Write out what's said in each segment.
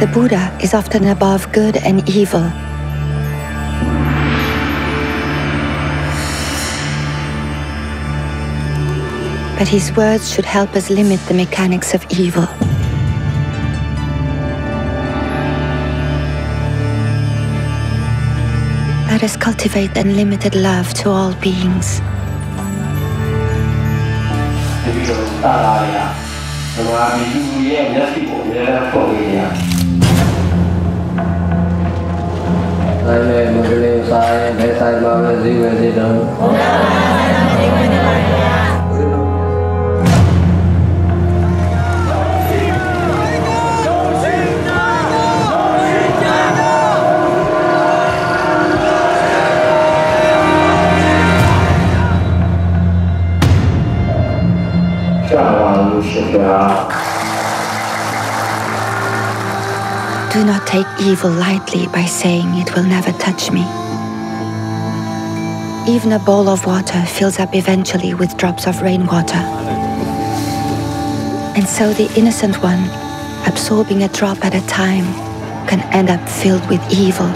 The Buddha is often above good and evil. But his words should help us limit the mechanics of evil. Let us cultivate unlimited love to all beings. Do not take evil lightly by saying it will never touch me. Even a bowl of water fills up eventually with drops of rainwater. And so the innocent one, absorbing a drop at a time, can end up filled with evil.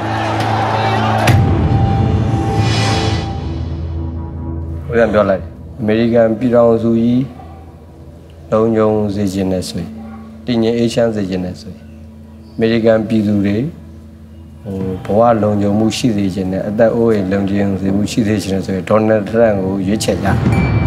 American Pirang Zui, Long Yong Zigenesui, Dinya Asian Zigenesui, American Pidure, Poa Long Yomushi Zigene, at that oil Long Yong, the Mushi Zigenesui, Donald Rango, Yuchaya.